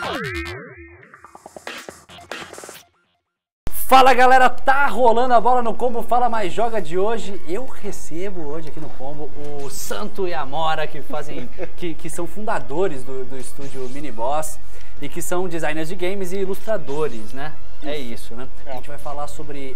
Fala galera, tá rolando a bola no Combo Fala Mais Joga de hoje. Eu recebo hoje aqui no Combo o Santo e a Amora, que são fundadores do estúdio Miniboss e que são designers de games e ilustradores, né? É isso, né? A gente vai falar sobre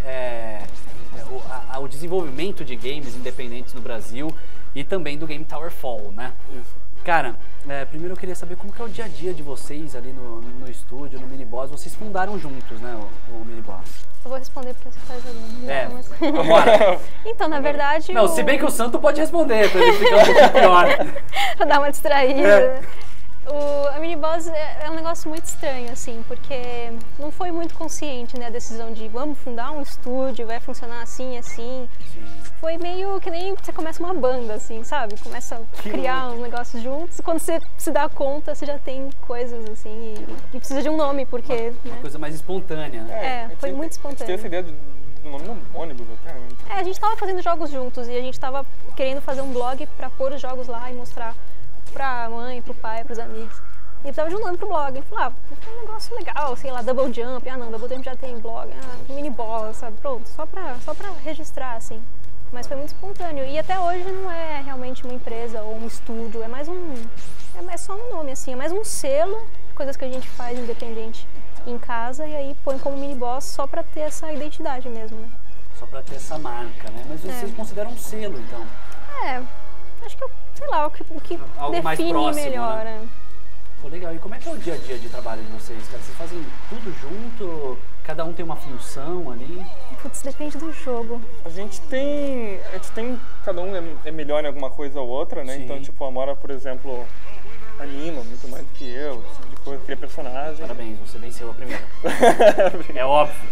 o desenvolvimento de games independentes no Brasil e também do game Tower Fall, né? Isso. Cara, primeiro eu queria saber como que é o dia a dia de vocês ali no estúdio, no Miniboss. Vocês fundaram juntos, né, o Miniboss? Eu vou responder porque você tá jogando. Mas... Vambora. Então, na verdade... Não, se bem que o Santo pode responder, pra ele ficar um pouquinho pior. Pra dar uma distraída. A Miniboss é um negócio muito estranho, assim, porque não foi muito consciente, né, a decisão de vamos fundar um estúdio, vai funcionar assim, assim. Sim. Foi meio que nem você começa uma banda, assim, sabe? Começa a criar uns negócios juntos, e quando você se dá conta, você já tem coisas, assim, e precisa de um nome, porque... Uma coisa mais espontânea, né? Foi muito espontâneo. A gente teve essa ideia do nome no ônibus até, né? A gente tava fazendo jogos juntos, e a gente tava querendo fazer um blog pra pôr os jogos lá e mostrar pra mãe, pro pai, pros amigos. E precisava de um nome pro blog. Eu falei, um negócio legal, sei lá, Double Jump. Ah, não, Double Jump já tem blog. Miniboss, sabe? Pronto, só pra registrar, assim. Mas foi muito espontâneo. E até hoje não é realmente uma empresa ou um estúdio. É mais é só um nome, assim. É mais um selo de coisas que a gente faz independente em casa. E aí põe como Miniboss só pra ter essa identidade mesmo, né? Só pra ter essa marca, né? Mas vocês consideram um selo, então? Acho que, sei lá, o que algo mais define próximo, melhor, né? Pô, legal. E como é que é o dia a dia de trabalho de vocês, cara? Vocês fazem tudo junto? Cada um tem uma função ali? Putz, depende do jogo. A gente tem cada um é melhor em alguma coisa ou outra, né? Sim. Então, tipo, a Amora, por exemplo, anima muito mais do que eu, esse tipo de coisa, cria personagem. Parabéns, você venceu a primeira. É óbvio.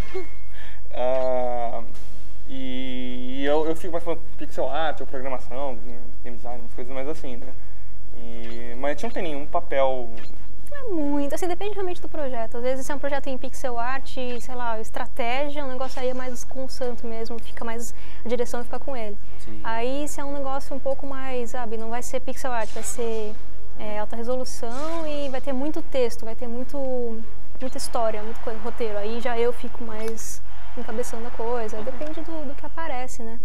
E eu fico mais falando pixel art, ou programação, game design, umas coisas mais assim, né? Mas a gente não tem nenhum papel... Não é muito, assim, depende realmente do projeto. Às vezes se é um projeto em pixel art, sei lá, estratégia, o negócio aí é mais com o Santo mesmo, fica mais, a direção fica com ele. Sim. Aí se é um negócio um pouco mais, sabe, não vai ser pixel art, vai ser alta resolução e vai ter muito texto, vai ter muita história, muito roteiro. Aí já eu fico mais encabeçando a coisa, depende do que aparece, né?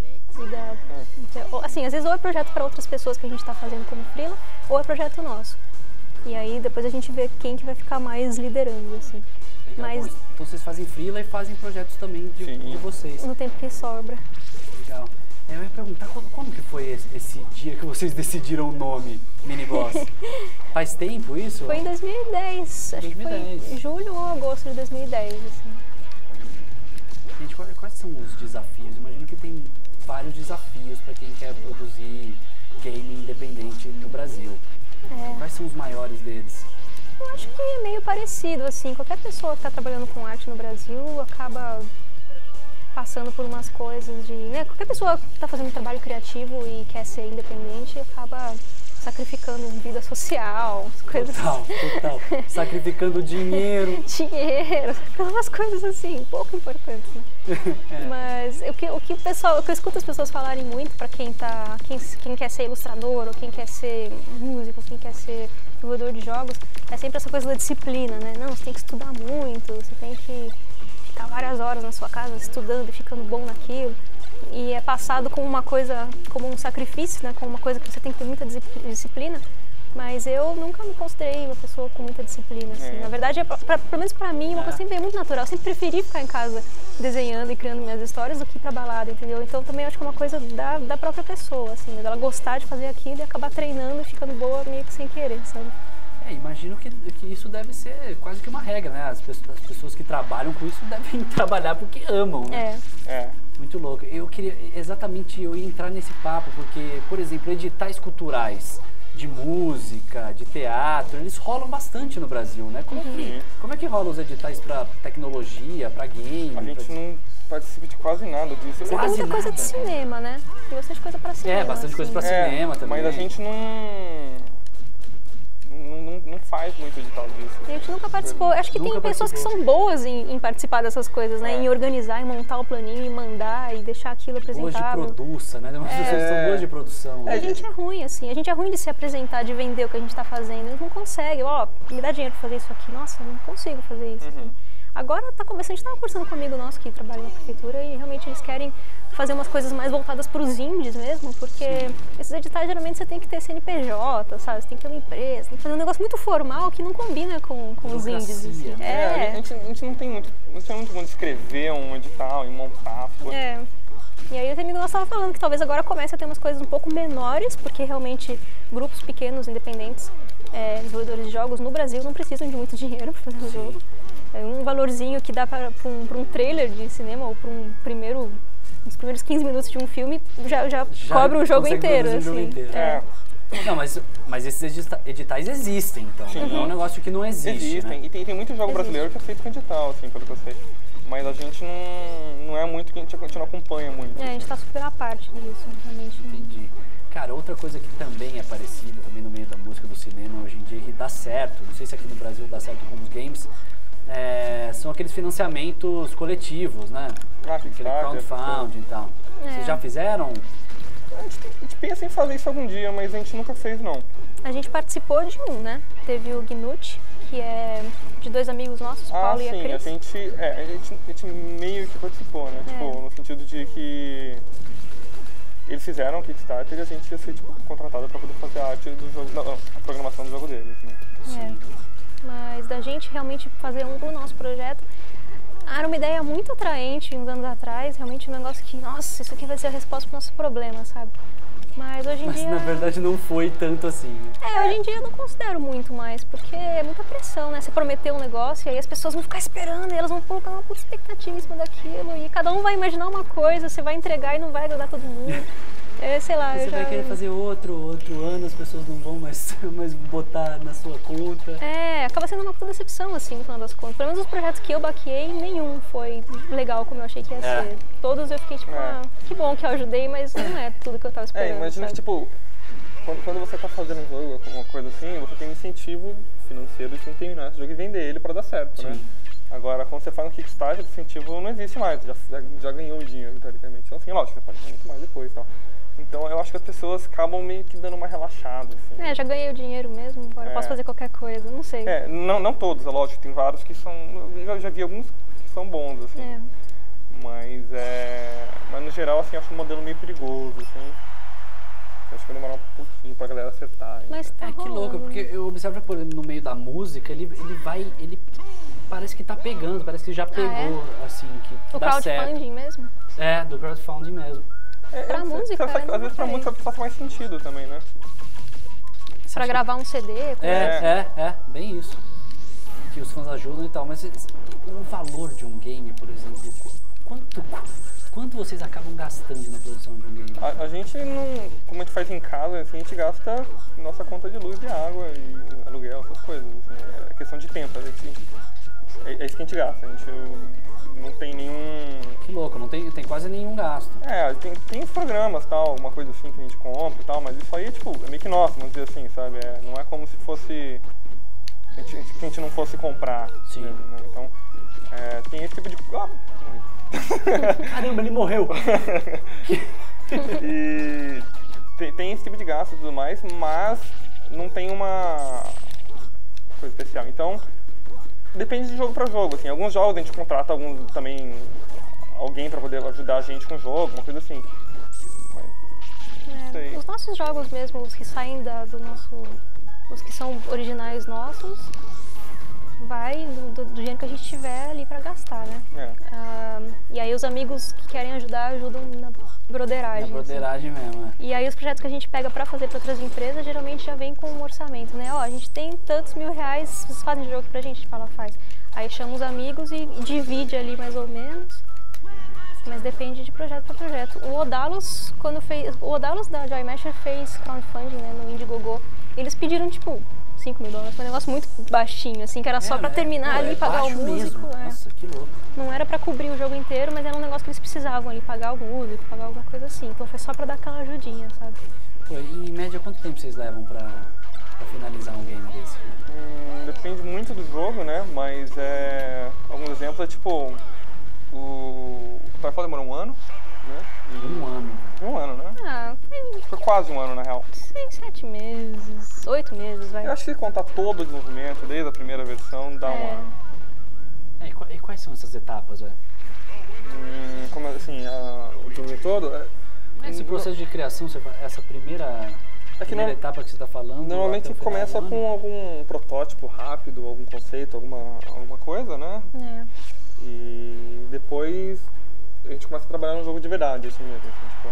Assim, às vezes ou é projeto para outras pessoas que a gente está fazendo como freela, ou é projeto nosso. E aí depois a gente vê quem que vai ficar mais liderando, assim. Legal. Bom, então vocês fazem freela e fazem projetos também de vocês. No tempo que sobra. Legal. Eu ia perguntar como que foi esse dia que vocês decidiram o nome Miniboss? Faz tempo isso? Foi em 2010, acho que foi julho ou agosto de 2010, assim. Gente, quais são os desafios? Imagino que tem vários desafios para quem quer produzir game independente no Brasil. Quais são os maiores deles? Eu acho que é meio parecido, assim. Qualquer pessoa que está trabalhando com arte no Brasil acaba passando por umas coisas de... né? Qualquer pessoa que está fazendo um trabalho criativo e quer ser independente acaba sacrificando vida social, coisas total. Sacrificando dinheiro. Umas coisas assim, pouco importantes, né? Mas o que eu escuto as pessoas falarem muito para quem quer ser ilustrador, ou quem quer ser músico, quem quer ser desenvolvedor de jogos, é sempre essa coisa da disciplina, né? Não, você tem que estudar muito, você tem que ficar várias horas na sua casa estudando e ficando bom naquilo. E é passado como uma coisa, como um sacrifício, né? Como uma coisa que você tem que ter muita disciplina. Mas eu nunca me considerei uma pessoa com muita disciplina, assim. Na verdade, pelo menos pra mim, uma coisa sempre veio muito natural. Eu sempre preferi ficar em casa desenhando e criando minhas histórias do que ir pra balada, entendeu? Então também acho que é uma coisa da própria pessoa, assim, dela gostar de fazer aquilo e acabar treinando e ficando boa meio que sem querer, sabe? Imagino que isso deve ser quase que uma regra, né? As pessoas que trabalham com isso devem trabalhar porque amam, né? Muito louco. Eu ia entrar nesse papo, porque, por exemplo, editais culturais de música, de teatro, eles rolam bastante no Brasil, né? Como é que rolam os editais pra tecnologia, pra game? A gente não participa de quase nada disso. Tem muita coisa de cinema, né? Tem bastante coisa pra cinema. Bastante coisa pra cinema também. Mas a gente não faz muito edital disso. A gente nunca participou. Acho que tem pessoas que são boas em participar dessas coisas, né? Em organizar, em montar o planinho, e mandar, e deixar aquilo apresentável. Boas de produção, né? Mas vocês são boas de produção. A gente é ruim, assim. A gente é ruim de se apresentar, de vender o que a gente tá fazendo. Eles não conseguem. Ó, me dá dinheiro pra fazer isso aqui. Nossa, eu não consigo fazer isso. Agora tá começando, a gente tava conversando com um amigo nosso que trabalha na prefeitura e realmente eles querem fazer umas coisas mais voltadas para os indies mesmo, porque esses editais geralmente você tem que ter CNPJ, sabe? Você tem que ter uma empresa, tem que fazer um negócio muito formal que não combina com os indies. Assim. A gente não tem muito como escrever um edital e montar. E aí o amigo nosso estava falando que talvez agora comece a ter umas coisas um pouco menores, porque realmente grupos pequenos, independentes, desenvolvedores de jogos no Brasil não precisam de muito dinheiro para fazer um jogo. Um valorzinho que dá para um trailer de cinema ou para os primeiros 15 minutos de um filme já cobre um jogo inteiro. Assim. Não, mas esses editais existem, então. Sim. Não é um negócio que não existe. Existem. Né? E tem muito jogo brasileiro que é feito com edital, assim, pelo que eu sei. Mas a gente não é muito que a gente não acompanha muito. A gente está super à parte disso, realmente. Entendi. Cara, outra coisa que também é parecida, também no meio da música, do cinema, hoje em dia, que dá certo, não sei se aqui no Brasil dá certo com os games, são aqueles financiamentos coletivos, né? Aquele crowdfunding e tal. Vocês já fizeram? A gente pensa em fazer isso algum dia, mas a gente nunca fez, não. A gente participou de um, né? Teve o Gnut, que é de 2 amigos nossos, Paulo e a Cris. A gente meio que participou, né? Tipo, no sentido de que eles fizeram o Kickstarter e a gente ia ser contratado para poder fazer a arte do jogo, a programação do jogo deles, né? Sim. Mas da gente realmente fazer um do nosso projeto, era uma ideia muito atraente uns anos atrás, realmente um negócio que, nossa, isso aqui vai ser a resposta para o nosso problema, sabe? Mas hoje em dia... Mas na verdade não foi tanto assim. Hoje em dia eu não considero muito mais, porque é muita pressão, né? Você prometeu um negócio e aí as pessoas vão ficar esperando, e elas vão colocar uma puta expectativa em cima daquilo, e cada um vai imaginar uma coisa, você vai entregar e não vai agradar todo mundo. Sei lá, você vai querer fazer outro ano, as pessoas não vão mais botar na sua conta. Acaba sendo uma puta decepção, assim, no final das contas. Pelo menos os projetos que eu baqueei, nenhum foi legal como eu achei que ia ser. Todos eu fiquei tipo, que bom que eu ajudei, mas não é tudo que eu tava esperando. Imagina que, tipo, quando você tá fazendo um jogo, alguma coisa assim, você tem um incentivo financeiro de terminar esse jogo e vender ele pra dar certo, né? Agora, quando você faz um Kickstarter, o incentivo não existe mais, já ganhou o dinheiro, teoricamente. Então, assim, lógico, você pode ganhar muito mais depois e tal. Então eu acho que as pessoas acabam meio que dando uma relaxada. Assim. Já ganhei o dinheiro mesmo, agora posso fazer qualquer coisa, não sei. Não todos, é lógico, tem vários que são... Eu já vi alguns que são bons, assim. Mas no geral, assim, acho um modelo meio perigoso, assim. Acho que vai demorar um pouquinho pra galera acertar. Mas tá que louco, porque eu observo que no meio da música, ele parece que tá pegando, parece que já pegou, assim, que dá certo. O crowdfunding mesmo? Do crowdfunding mesmo. Pra música, às vezes pra música faz mais sentido também, né? Pra gravar um CD. Bem isso. Que os fãs ajudam e tal, mas o valor de um game, por exemplo, quanto vocês acabam gastando na produção de um game? A gente não, como a gente faz em casa, assim, a gente gasta nossa conta de luz e água e aluguel, essas coisas. Assim, é questão de tempo, é isso que a gente gasta. A gente não tem nenhum... Que louco, não tem quase nenhum gasto. Tem os programas, tal, uma coisa assim que a gente compra e tal, mas isso aí é meio que nosso, vamos dizer assim, sabe? Não é como se fosse... a gente não fosse comprar. Sim. Mesmo, né? Então, tem esse tipo de... Caramba, ele morreu! E tem esse tipo de gasto e tudo mais, mas não tem uma coisa especial. Então, depende de jogo para jogo, assim. Alguns jogos a gente contrata alguém para poder ajudar a gente com o jogo, uma coisa assim. Mas, não sei. Os nossos jogos mesmo, os que saem do nosso... Os que são originais nossos, vai do dinheiro que a gente tiver ali para gastar, né? E aí os amigos que querem ajudar, ajudam na broderagem. Na broderagem assim. Mesmo, E aí os projetos que a gente pega para fazer para outras empresas, geralmente já vem com um orçamento, né? A gente tem tantos R$1.000, vocês fazem jogo pra gente? A gente fala, faz. Aí chama os amigos e divide ali mais ou menos. Mas depende de projeto para projeto. O Odalos, o Odalos da Joymasher fez crowdfunding, né, no Indiegogo. Eles pediram, tipo, $5.000. Foi um negócio muito baixinho, assim, que era só pra terminar ali, pagar o músico. Nossa, que louco. Não era pra cobrir o jogo inteiro, mas era um negócio que eles precisavam ali, pagar o músico, pagar alguma coisa assim. Então foi só pra dar aquela ajudinha, sabe? E em média, quanto tempo vocês levam pra finalizar um game desse? muito do jogo, né? Mas alguns exemplos é tipo, o Towerfall demorou 1 ano, né? Um ano. 1 ano, né? Ah, Foi quase 1 ano, na real. 6, 7 meses, 8 meses, vai. Eu acho que se contar todo o desenvolvimento, desde a primeira versão, dá um ano. E quais são essas etapas, velho? Como assim, o desenvolvimento todo? Esse processo de criação, essa primeira etapa que você está falando... Normalmente começa com algum protótipo rápido, algum conceito, alguma coisa, né? E depois a gente começa a trabalhar no jogo de verdade, assim mesmo. Assim,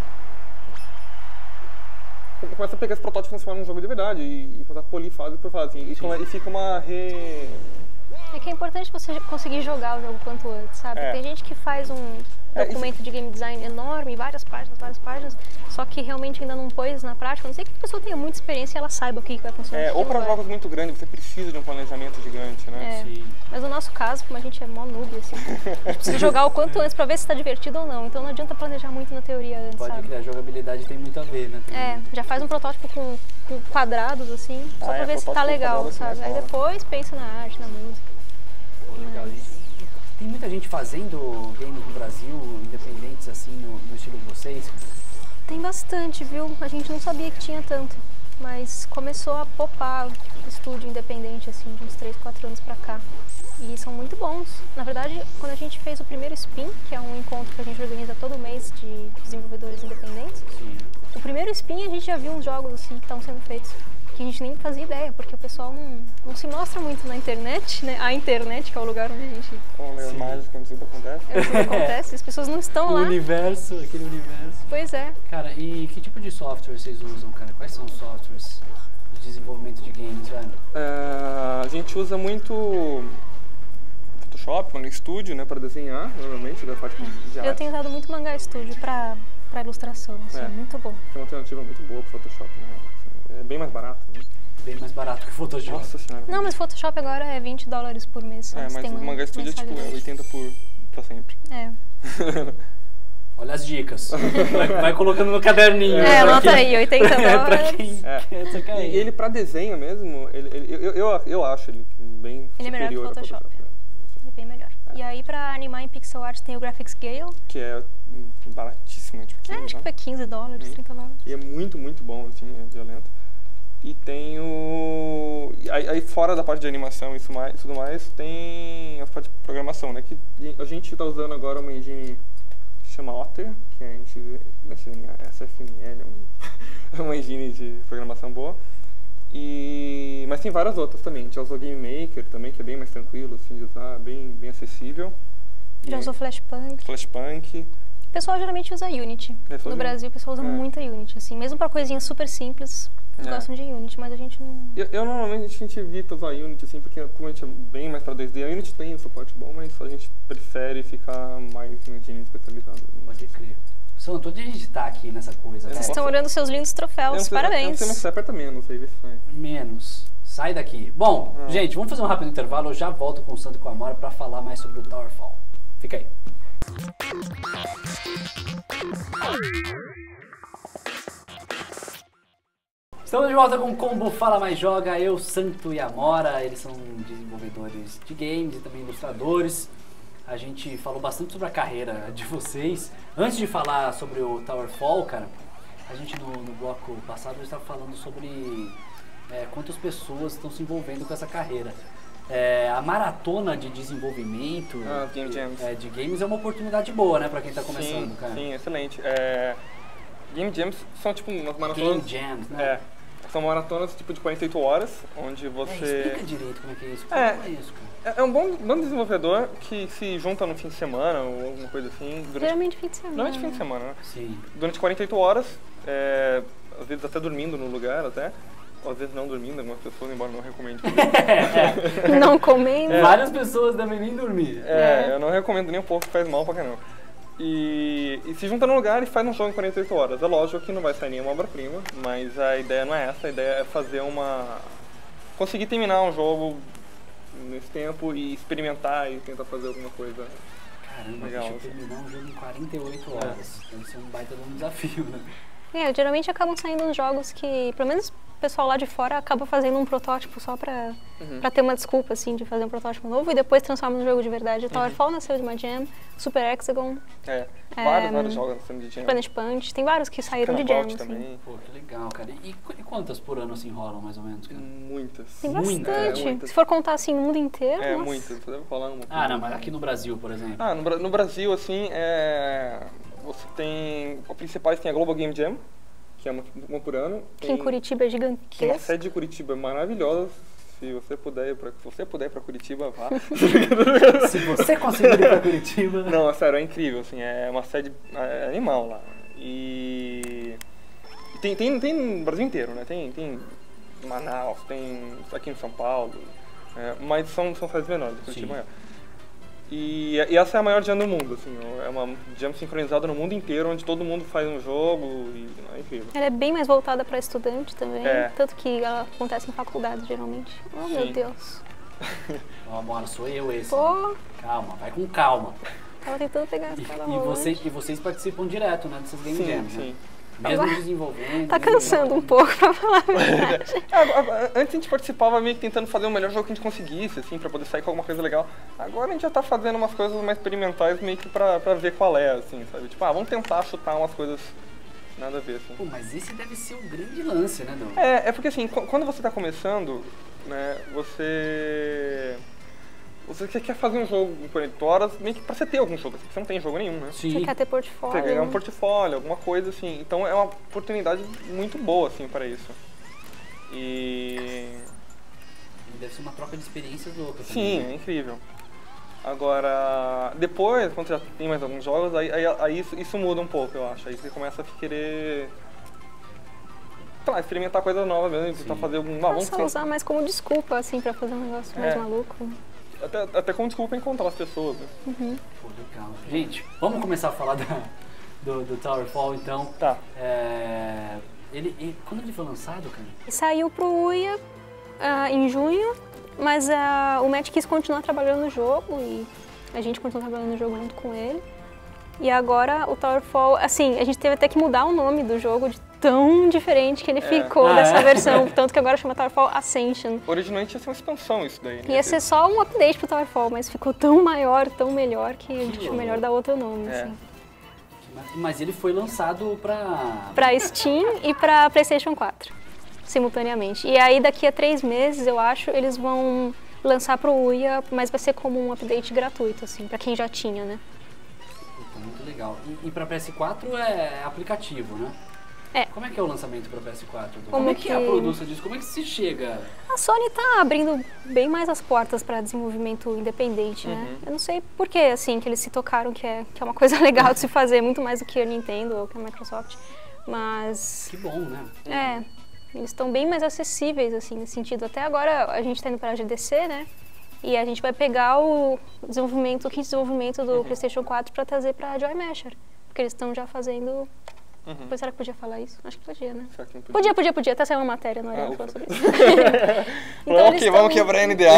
tipo, começa a pegar esse protótipo e transformar num jogo de verdade e começar a polir fase por fase. Assim, e fica uma É que é importante você conseguir jogar o jogo quanto antes, sabe? Tem gente que faz um documento de game design enorme, várias páginas, só que realmente ainda não pôs na prática. A não sei que a pessoa tenha muita experiência e ela saiba o que vai funcionar. Ou para jogos muito grandes, você precisa de um planejamento gigante, né? Sim. Mas no nosso caso, como a gente é mó noob, assim, a gente precisa jogar o quanto antes pra ver se tá divertido ou não. Então não adianta planejar muito na teoria antes, Pode crer, a jogabilidade tem muito a ver, né? Já faz um protótipo com quadrados, assim, só pra ver se tá legal, sabe? Aí depois pensa na arte, na música. Legal. Tem muita gente fazendo games no Brasil, independentes assim, no estilo de vocês? Tem bastante, viu? A gente não sabia que tinha tanto, mas começou a popar estúdio independente, assim, de uns 3, 4 anos pra cá. E são muito bons. Na verdade, quando a gente fez o primeiro Spin, que é um encontro que a gente organiza todo mês de desenvolvedores independentes, o primeiro Spin a gente já viu uns jogos assim que estão sendo feitos que a gente nem fazia ideia, porque o pessoal não se mostra muito na internet, né? A internet, que é o lugar onde a gente... Com mais quando tudo acontece. Tudo acontece, as pessoas não estão lá. Aquele universo. Pois é. Cara, e que tipo de software vocês usam, cara? Quais são os softwares de desenvolvimento de games, velho? A gente usa muito Photoshop, Manga Studio, né, para desenhar, normalmente, da parte de arte. Eu tenho usado muito Manga Studio pra ilustração, assim, muito bom. É uma alternativa muito boa pro Photoshop, né? É bem mais barato, né? Bem mais barato que o Photoshop. Nossa senhora. Não, mas Photoshop agora é $20 por mês. Só mas o Manga Studio é tipo 80 pra sempre. Olha as dicas. Vai colocando no caderninho. Anota aí, $80. Pra quem quer cair. E ele pra desenho mesmo, eu acho ele bem ele é melhor que o Photoshop. Ele é bem melhor. E aí pra animar em pixel art tem o Graphics Scale. Que é baratíssimo, tipo 15, acho que foi $15, $30. E é muito, muito bom, assim, é violento. E tem o... Aí fora da parte de animação e tudo mais, tem a parte de programação, né? Que a gente tá usando agora uma engine que chama Otter, que é SFML, é uma engine de programação boa. Mas tem várias outras também. A gente usa o Game Maker também, que é bem mais tranquilo, assim, de usar, bem acessível. Já usou Flashpunk. O pessoal geralmente usa Unity. No Brasil o pessoal usa muita Unity, assim. Mesmo pra coisinhas super simples, eles gostam de Unity, mas a gente não... Eu normalmente a gente evita usar Unity, assim, porque como a gente é bem mais pra 2D, a Unity tem um suporte bom, mas a gente prefere ficar mais em engine especializado. Pode crer. Santo, onde a gente tá aqui nessa coisa? Vocês estão olhando seus lindos troféus, parabéns. Eu não sei, mas você aperta menos aí, vê se vai. Menos. Sai daqui. Bom, gente, vamos fazer um rápido intervalo. Eu já volto com o Santo e com a Amora pra falar mais sobre o Towerfall. Fica aí. Estamos de volta com o Combo Fala Mais Joga. Eu, Santo e Amora. Eles são desenvolvedores de games e também ilustradores. A gente falou bastante sobre a carreira de vocês. Antes de falar sobre o Towerfall, cara, a gente no bloco passado estava falando sobre quantas pessoas estão se envolvendo com essa carreira. A maratona de desenvolvimento de games é uma oportunidade boa, né, pra quem tá começando, cara. Sim, excelente. Game Jams são tipo umas maratonas... Game Jams, né? São maratonas tipo de 48 horas, onde você... Explica direito como é que é isso. Como é isso, cara? É um bom desenvolvedor que se junta no fim de semana ou alguma coisa assim. Geralmente fim de semana. Durante fim de semana, né? Sim. Durante 48 horas, às vezes até dormindo no lugar, até. Ou às vezes não dormindo, algumas pessoas, embora não recomende. Não comendo. Várias pessoas devem nem dormir. Eu não recomendo nem um pouco, faz mal pra caramba. E se junta num lugar e faz um jogo em 48 horas. É lógico que não vai sair nenhuma obra-prima, mas a ideia não é essa, a ideia é fazer conseguir terminar um jogo nesse tempo e experimentar e tentar fazer alguma coisa. Caramba, legal. Deixa eu terminar um jogo em 48 horas. Deve ser um baita de um desafio, né? Geralmente acabam saindo uns jogos que, pelo menos pessoal lá de fora acaba fazendo um protótipo só pra ter uma desculpa, assim, de fazer um protótipo novo e depois transforma no jogo de verdade. O Towerfall nasceu de uma jam, Super Hexagon. Vários jogos nascendo de jam. Planet Punch, tem vários que saíram de jam, assim. Também. Pô, que legal, cara. E quantas por ano assim rolam, mais ou menos, cara? Muitas. Tem bastante. Se for contar assim no mundo inteiro, nossa. Muitas. Você deve falar uma. Não, mas aqui no Brasil, por exemplo. No Brasil, assim, você tem... Os principais tem a Global Game Jam, que é uma por ano. Que em Curitiba é gigantesca. Tem a sede de Curitiba, é maravilhosa. Se você puder ir pra Curitiba, vá. Se você conseguir ir pra Curitiba... Não, sério, é incrível, assim, é uma sede animal lá. E tem no Brasil inteiro, né? Tem em Manaus, tem aqui em São Paulo, mas são sedes menores, Curitiba é. E essa é a maior jam do mundo, assim, é uma jam sincronizada no mundo inteiro, onde todo mundo faz um jogo e é incrível. Ela é bem mais voltada para estudante também, tanto que ela acontece em faculdade, geralmente. Oh, meu Deus. Amora, sou eu esse. Pô. Calma, vai com calma. Tava tentando pegar as caras E vocês participam direto, né, dessas game jams, né? Mesmo desenvolvendo. Tá cansando um pouco, pra falar a verdade. Antes a gente participava meio que tentando fazer o melhor jogo que a gente conseguisse, assim, pra poder sair com alguma coisa legal. Agora a gente já tá fazendo umas coisas mais experimentais meio que pra ver qual é, assim, sabe? Tipo, vamos tentar chutar umas coisas nada a ver, assim. Pô, mas esse deve ser o grande lance, né, Dom? É porque assim, quando você tá começando, né, você quer fazer um jogo por 8 horas, meio que pra você ter algum jogo, assim, você não tem jogo nenhum, né? Sim. Você quer ter portfólio. Você quer ganhar um portfólio, alguma coisa assim. Então é uma oportunidade muito boa, assim, para isso. E deve ser uma troca de experiências louca. Sim, é incrível. Agora, depois, quando já tem mais alguns jogos, aí isso muda um pouco, eu acho. Aí você começa a querer... sei lá, experimentar coisas novas mesmo, tentar fazer algum... Vamos usar mais como desculpa, assim, pra fazer um negócio mais maluco. Até como desculpa encontrar as pessoas, né? Pô, legal. Gente, vamos começar a falar do Towerfall, então. Tá. Quando ele foi lançado, cara? Saiu pro Uia em junho, mas o Matt quis continuar trabalhando no jogo e a gente continuou trabalhando no jogo junto com ele. E agora o Towerfall, assim, a gente teve até que mudar o nome do jogo de tão diferente que ele ficou dessa versão, tanto que agora chama Towerfall Ascension. Originalmente ia ser uma expansão isso daí, né? Ia ser só um update pro Towerfall, mas ficou tão maior, tão melhor, que a gente achou melhor dar outro nome, assim. Mas ele foi lançado pra Steam e pra PlayStation 4, simultaneamente. E aí daqui a 3 meses, eu acho, eles vão lançar pro Uia, mas vai ser como um update gratuito, assim, pra quem já tinha, né? Muito legal. E pra PS4 é aplicativo, né? Como é que é o lançamento para PS4? Como é que é a produção disso? Como é que se chega? A Sony tá abrindo bem mais as portas para desenvolvimento independente, né? Eu não sei por que, assim, que eles se tocaram que é uma coisa legal de se fazer, muito mais do que a Nintendo ou que a Microsoft, mas... Que bom, né? Eles estão bem mais acessíveis, assim, nesse sentido. Até agora a gente tá indo para a GDC, né? E a gente vai pegar o kit de desenvolvimento do PlayStation 4 para trazer para a Joy Masher, porque eles estão já fazendo... Depois, será que podia falar isso? Acho que podia, né? Podia. Até saiu uma matéria no Oriente falando sobre isso. Então, vamos quebrar a NDA.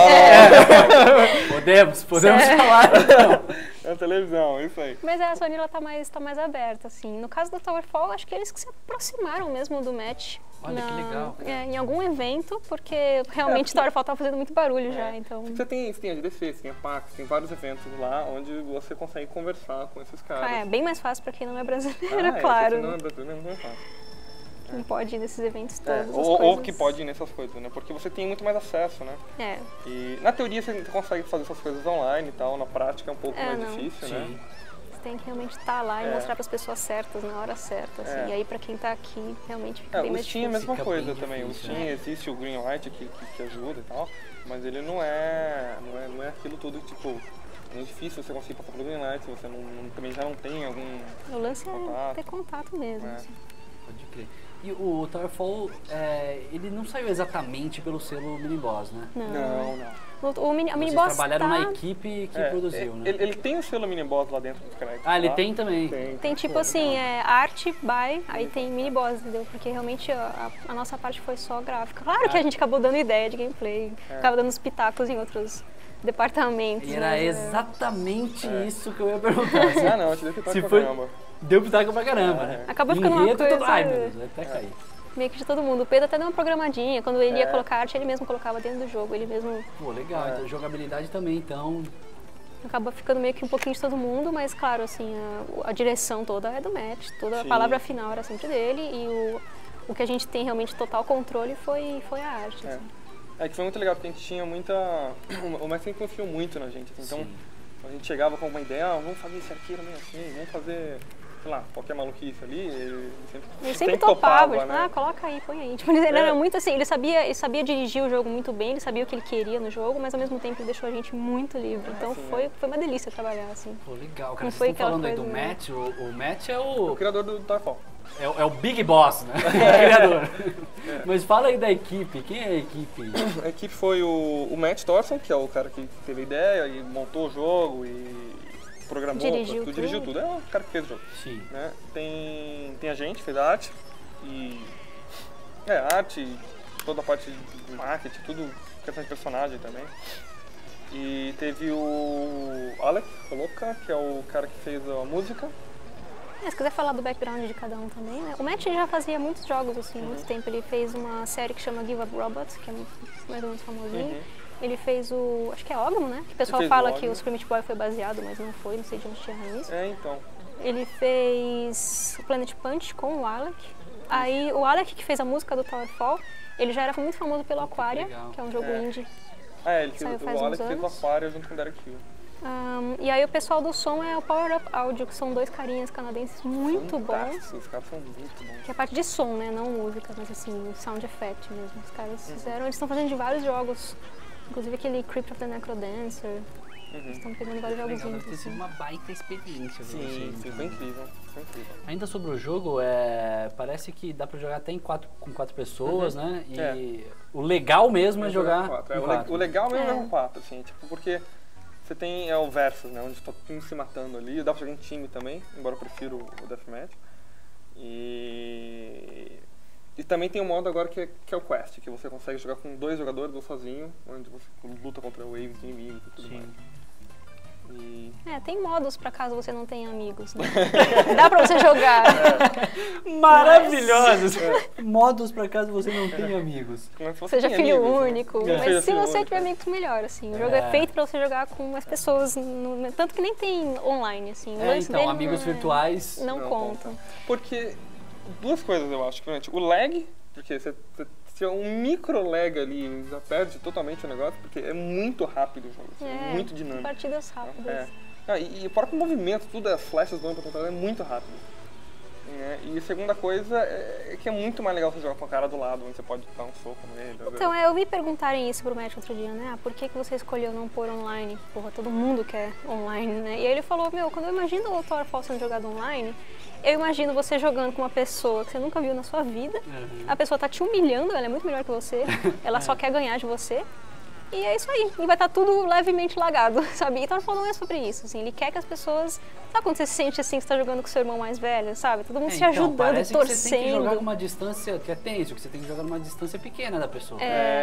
Podemos falar, então. Na televisão, isso aí. Mas a Sony tá mais aberta, assim. No caso do Towerfall, acho que eles que se aproximaram mesmo do match. Olha, que legal. Em algum evento, porque realmente o Towerfall tava fazendo muito barulho já, então... Você tem a GDC, você tem a PAX, tem vários eventos lá onde você consegue conversar com esses caras. Bem mais fácil pra quem não é brasileiro, claro. Quem não é brasileiro, não é fácil. Quem pode ir nesses eventos todos. Ou que pode ir nessas coisas, né? Porque você tem muito mais acesso, né? E na teoria você consegue fazer essas coisas online e tal, na prática é um pouco mais difícil, né? Você tem que realmente estar lá e mostrar para as pessoas certas, na hora certa, assim. E aí para quem tá aqui, realmente fica bem mais difícil. O Steam é a mesma coisa também. O Steam existe o Greenlight que ajuda e tal, mas ele não é aquilo tudo, tipo... É difícil você conseguir passar pelo Greenlight se você também já não tem algum O lance é ter contato mesmo. Assim. Pode crer. E o Towerfall, ele não saiu exatamente pelo selo Miniboss, né? Não. A Miniboss Vocês trabalharam na equipe que produziu, né? Ele tem o selo Miniboss lá dentro dos créditos. Ele tem também? Tem tipo assim, art, by, aí tem Miniboss, entendeu? Porque realmente a nossa parte foi só gráfica. Claro que a gente acabou dando ideia de gameplay, acabou dando os pitacos em outros departamentos. E era exatamente isso que eu ia perguntar. Não, te deu pitaco pra caramba. Deu pitaco pra caramba, né? Acabou ficando uma coisa... Ai, meu Deus, vai até cair. Meio que de todo mundo. O Pedro até deu uma programadinha. Quando ele ia colocar arte, ele mesmo colocava dentro do jogo. Ele mesmo... Pô, legal. Então, jogabilidade também, então... Acaba ficando meio que um pouquinho de todo mundo, mas claro, assim, a direção toda é do Matt. Toda a palavra final era sempre dele. E o que a gente tem realmente total controle foi a arte. Assim. É que foi muito legal, porque a gente tinha muita... O Matt sempre confiou muito na gente. Assim, então, a gente chegava com uma ideia, vamos fazer esse arqueiro meio assim, vamos fazer... sei lá, qualquer maluquice ali, ele sempre topava, tipo, né? Coloca aí, põe aí. Tipo, ele era muito assim, ele sabia dirigir o jogo muito bem, ele sabia o que ele queria no jogo, mas ao mesmo tempo ele deixou a gente muito livre. Então foi uma delícia trabalhar assim. Pô, legal, cara. Vocês estão falando aí do Matt, o Matt é o criador do Towerfall. É o Big Boss, né? O criador. Mas fala aí da equipe, quem é a equipe? A equipe foi o Matt Thorson, que é o cara que teve a ideia e montou o jogo e programou, dirigiu tudo. É o cara que fez o jogo. Sim. Né? Tem a gente, fez a arte. E... arte, toda a parte de marketing, tudo, questão de personagem também. E teve o Alec Coloca, que é o cara que fez a música. Se quiser falar do background de cada um também, né? O Matt já fazia muitos jogos, assim, há muito tempo. Ele fez uma série que chama Give Up Robots, que é mais ou menos famosinho. Ele fez acho que é Ogmo, né? Que o pessoal fala que o Super Meat Boy foi baseado, mas não foi, não sei de onde tinha isso. Então. Ele fez o Planet Punch com o Alec. Aí o Alec, que fez a música do Towerfall, ele já era muito famoso pelo Aquaria, que é um jogo indie. Ele fez o Alec fez o Aquaria junto com o Derek Hill. E aí o pessoal do som é o Power Up Audio, que são 2 carinhas canadenses muito bons. Os caras são muito bons. Que é a parte de som, né? Não música, mas assim, sound effect mesmo. Os caras fizeram, eles estão fazendo de vários jogos. Inclusive aquele Crypt of the Necrodancer. Eles estão pegando vários jogos Deve ter sido uma baita experiência. Sim, foi incrível. Ainda sobre o jogo, parece que dá pra jogar até com 4 pessoas, né? E o legal mesmo é jogar com 4. O legal mesmo é com 4, assim, tipo, porque você tem o Versus, né? Onde tá todo mundo se matando ali. Dá pra jogar em time também, embora eu prefiro o Deathmatch. E também tem um modo agora que é o Quest, que você consegue jogar com 2 jogadores ou sozinho, onde você luta contra waves de inimigos e tudo mais. Tem modos pra caso você não tenha amigos, né? Dá pra você jogar. Maravilhosos! Modos pra caso você não tenha amigos. Seja filho único. Mas se você tiver amigos, melhor, assim. O jogo é feito pra você jogar com mais pessoas, tanto que nem tem online, assim. Então, amigos virtuais não contam. Porque, 2 coisas eu acho. O lag, porque se é um micro lag ali, já perde totalmente o negócio, porque é muito rápido o jogo, assim, muito dinâmico. Partidas rápidas. E o próprio movimento, tudo, as flechas do controle é muito rápido. E a segunda coisa é que é muito mais legal você jogar com a cara do lado, onde você pode dar um soco nele. Então, eu vi perguntarem isso pro Matt outro dia, né? Por que você escolheu não pôr online? Porra, todo mundo quer online, né? E aí ele falou, quando eu imagino o Towerfall sendo jogado online, eu imagino você jogando com uma pessoa que você nunca viu na sua vida, a pessoa tá te humilhando, ela é muito melhor que você, ela só quer ganhar de você. E é isso aí, e vai estar tudo levemente lagado, sabe? E Towerfall não é sobre isso, assim, ele quer que as pessoas... Sabe quando você se sente assim, que você tá jogando com seu irmão mais velho, sabe? Todo mundo se ajudando, parece torcendo. Que você tem que jogar numa distância, que é tenso, que você tem que jogar numa distância pequena da pessoa.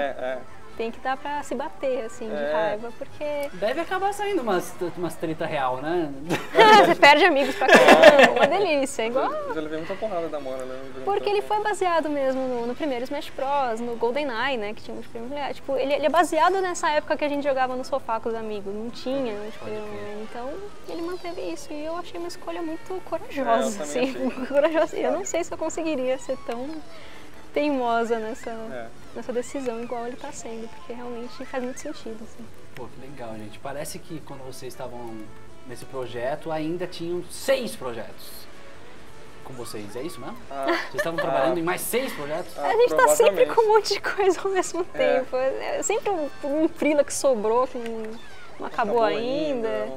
Tem que dar pra se bater, assim, de raiva, porque... Deve acabar saindo umas treta real, né? Você perde amigos pra caramba, uma delícia, igual... Eu já levei muita porrada da Mora, né? Porque ele foi baseado mesmo no primeiro Smash Bros, no GoldenEye, né, que tinha um prêmios legais. Tipo, ele é baseado nessa época que a gente jogava no sofá com os amigos, não tinha, então ele manteve isso e eu achei uma escolha muito corajosa, assim, corajosa. Eu não sei se eu conseguiria ser tão teimosa nessa decisão igual ele tá sendo, porque realmente faz muito sentido, assim. Pô, que legal, gente. Parece que quando vocês estavam nesse projeto, ainda tinham 6 projetos com vocês, é isso mesmo? Vocês estavam trabalhando em mais 6 projetos? A gente tá sempre com um monte de coisa ao mesmo tempo. É sempre um freela que sobrou, que não acabou ainda.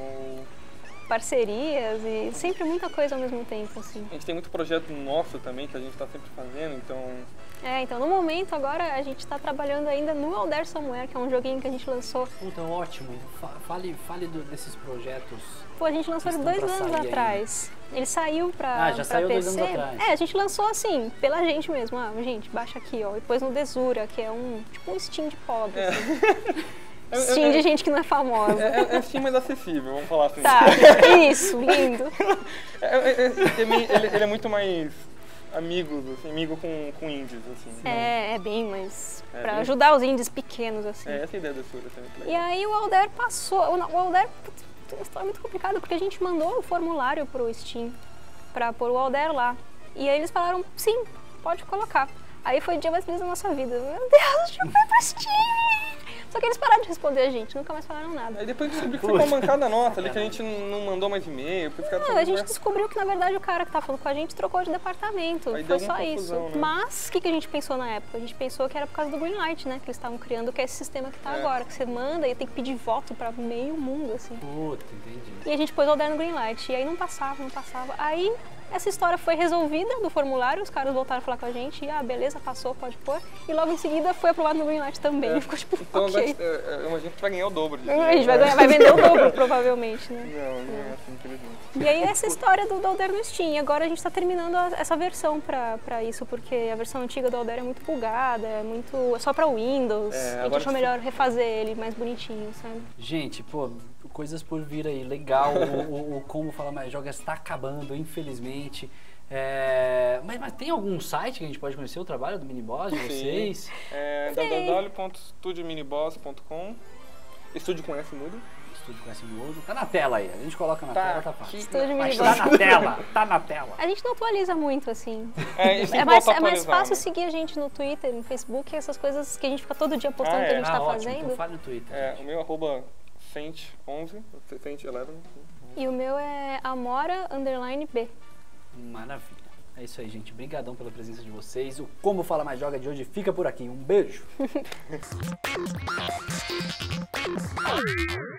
Parcerias e sempre muita coisa ao mesmo tempo, assim. A gente tem muito projeto nosso também que a gente tá sempre fazendo, então... Então no momento agora a gente tá trabalhando ainda no Out There Somewhere, que é um joguinho que a gente lançou. Puta, ótimo. Fale desses projetos. Pô, a gente lançou 2 anos atrás. Ele saiu pra já saiu PC. 2 anos atrás. A gente lançou assim, pela gente mesmo. Gente, baixa aqui, ó. E depois no Desura, que é tipo um Steam de pobre, assim. Steam de gente que não é famosa. É Steam mais acessível, vamos falar assim. Tá, isso, lindo. Ele é muito mais amigos, assim, amigo com indies, assim. É bem, mas pra ajudar os indies pequenos, assim. Essa é a ideia da Estúdio também. E aí o Alder passou, o Alder tem uma história muito complicada, porque a gente mandou o formulário pro Steam pra pôr o Alder lá. E aí eles falaram, sim, pode colocar. Aí foi o dia mais feliz da nossa vida. Meu Deus, já foi pro Steam! Só que eles pararam de responder a gente, nunca mais falaram nada. Aí depois descobri que foi uma mancada nossa ali, que a gente não mandou mais e-mail. Não, a gente descobriu que na verdade o cara que tá falando com a gente trocou de departamento. Aí foi deu só uma isso. confusão, né? Mas o que a gente pensou na época? A gente pensou que era por causa do Greenlight, né? Que eles estavam criando, que é esse sistema que tá agora. Que você manda e tem que pedir voto pra meio mundo, assim. Puta, entendi. E a gente pôs o Alder no Greenlight. E aí não passava. Aí essa história foi resolvida no formulário, os caras voltaram a falar com a gente, e beleza, passou, pode pôr. E logo em seguida foi aprovado no Greenlight também. Ficou tipo, então, ok. Eu imagino que vai ganhar o dobro disso. A gente vai vender o dobro, provavelmente, né? Não é assim, infelizmente. E aí essa história do Alder no Steam. Agora a gente tá terminando essa versão pra isso, porque a versão antiga do Alder é muito bugada, é só pra Windows. A gente achou melhor refazer ele mais bonitinho, sabe? Gente, pô, coisas por vir aí, legal. o Como Fala Mais Joga está acabando, infelizmente. Mas tem algum site que a gente pode conhecer o trabalho do Miniboss de vocês? www.studiominiboss.com. Estúdio com S mudo. Estúdio com S mudo. Tá na tela aí, a gente coloca na tela, tá fácil. Estúdio Mas Miniboss. tá na tela. A gente não atualiza muito, assim. É mais fácil seguir a gente no Twitter, no Facebook, essas coisas que a gente fica todo dia postando que a gente tá ótimo, fazendo. então fale no Twitter. O meu @Fent11, Fent11. E o meu é Amora_B. Maravilha. É isso aí, gente. Obrigadão pela presença de vocês. O Como Fala Mais Joga de hoje fica por aqui. Um beijo.